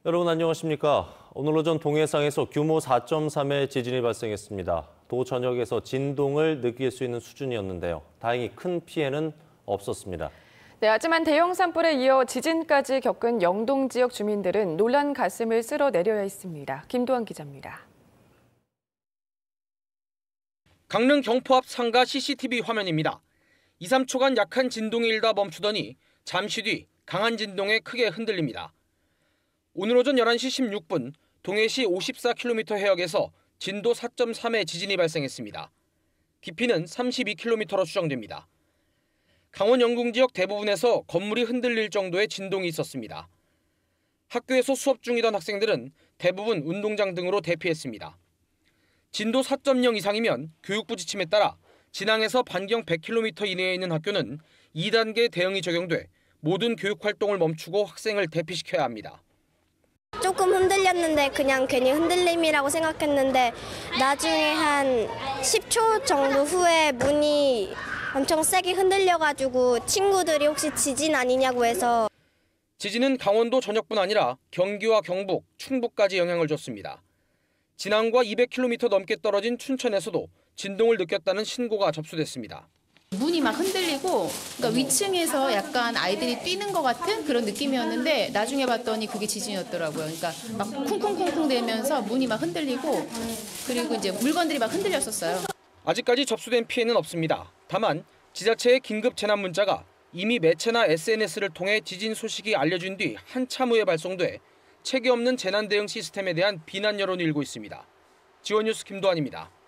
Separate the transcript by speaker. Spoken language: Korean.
Speaker 1: 여러분 안녕하십니까? 오늘 오전 동해상에서 규모 4.3의 지진이 발생했습니다. 도 전역에서 진동을 느낄 수 있는 수준이었는데요. 다행히 큰 피해는 없었습니다.
Speaker 2: 네, 하지만 대형 산불에 이어 지진까지 겪은 영동 지역 주민들은 놀란 가슴을 쓸어내려야 했습니다. 김도환 기자입니다.
Speaker 3: 강릉 경포 앞 상가 CCTV 화면입니다. 2, 3초간 약한 진동이 일다 멈추더니 잠시 뒤 강한 진동에 크게 흔들립니다. 오늘 오전 11시 16분 동해시 54km 해역에서 진도 4.3의 지진이 발생했습니다. 깊이는 32km로 추정됩니다. 강원 영동 지역 대부분에서 건물이 흔들릴 정도의 진동이 있었습니다. 학교에서 수업 중이던 학생들은 대부분 운동장 등으로 대피했습니다. 진도 4.0 이상이면 교육부 지침에 따라 진앙에서 반경 100km 이내에 있는 학교는 2단계 대응이 적용돼 모든 교육 활동을 멈추고 학생을 대피시켜야 합니다.
Speaker 4: 조금 흔들렸는데 그냥 괜히 흔들림이라고 생각했는데 나중에 한 10초 정도 후에 문이 엄청 세게 흔들려가지고 친구들이 혹시 지진 아니냐고 해서.
Speaker 3: 지진은 강원도 전역뿐 아니라 경기와 경북, 충북까지 영향을 줬습니다. 진앙과 200km 넘게 떨어진 춘천에서도 진동을 느꼈다는 신고가 접수됐습니다.
Speaker 5: 문이 막 흔들리고 그러니까 위층에서 약간 아이들이 뛰는 것 같은 그런 느낌이었는데 나중에 봤더니 그게 지진이었더라고요. 그러니까 막 쿵쿵쿵쿵 대면서 문이 막 흔들리고 그리고 이제 물건들이 막 흔들렸었어요.
Speaker 3: 아직까지 접수된 피해는 없습니다. 다만 지자체의 긴급 재난 문자가 이미 매체나 SNS를 통해 지진 소식이 알려진 뒤 한참 후에 발송돼 체계 없는 재난 대응 시스템에 대한 비난 여론이 일고 있습니다. 지원뉴스 김도환입니다.